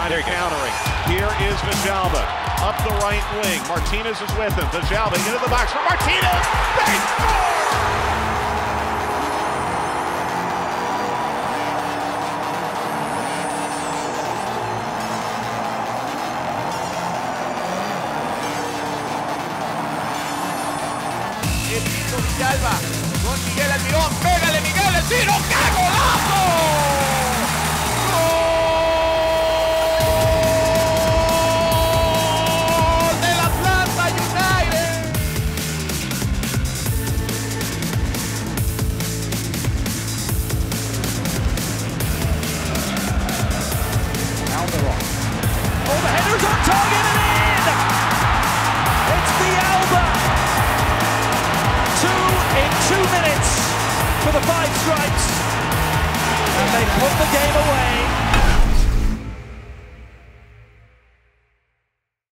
line and countering. Here is Villalba up the right wing. Martinez is with him. Villalba into the box for Martinez. They score! Villalba con Miguel Almirón, pégale Miguel, el tiro, ¡qué golazo! ¡Gol del Atlanta United! Almiron. Oh, the header's on target and in! It's Villalba! 2 minutes for the Five Stripes, and they put the game away.